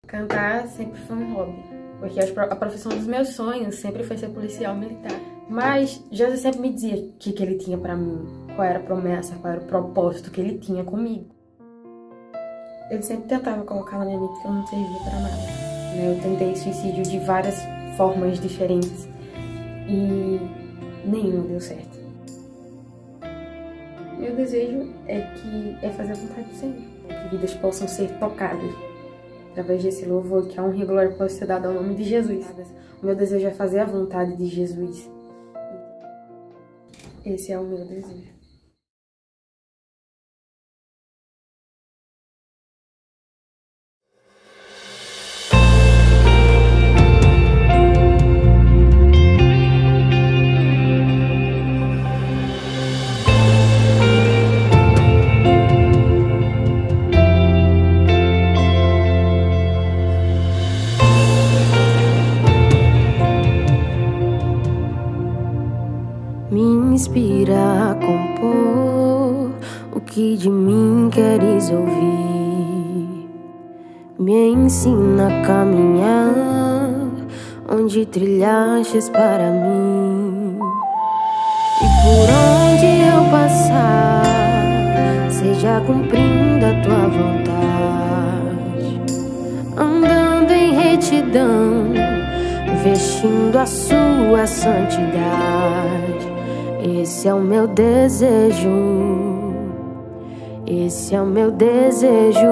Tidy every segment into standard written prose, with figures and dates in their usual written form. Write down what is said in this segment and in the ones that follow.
Cantar sempre foi um hobby, porque a profissão dos meus sonhos sempre foi ser policial militar. Mas Jesus sempre me dizia o que ele tinha pra mim, qual era a promessa, qual era o propósito que ele tinha comigo. Ele sempre tentava colocar na minha mente que eu não servia pra nada. Eu tentei suicídio de várias formas diferentes e nenhuma deu certo. Meu desejo é fazer a vontade do Senhor, que vidas possam ser tocadas através desse louvor, que a honra e a glória possa ser dada ao nome de Jesus. O meu desejo é fazer a vontade de Jesus. Esse é o meu desejo. Me inspira a compor o que de mim queres ouvir. Me ensina a caminhar onde trilhastes para mim. E por onde eu passar, seja cumprindo a tua vontade, andando em retidão, vestindo a sua santidade. Esse é o meu desejo, esse é o meu desejo.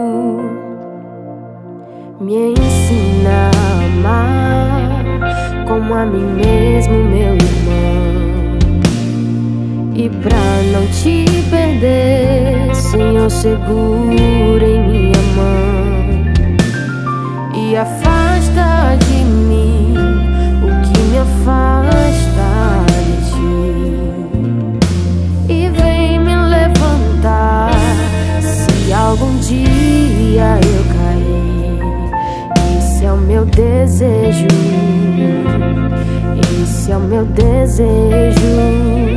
Me ensina a amar como a mim mesmo, meu irmão. E pra não te perder, Senhor, segura em minha mão e afasta de mim o que me afasta de ti, e vem me levantar se algum dia eu cair. Esse é o meu desejo, esse é o meu desejo.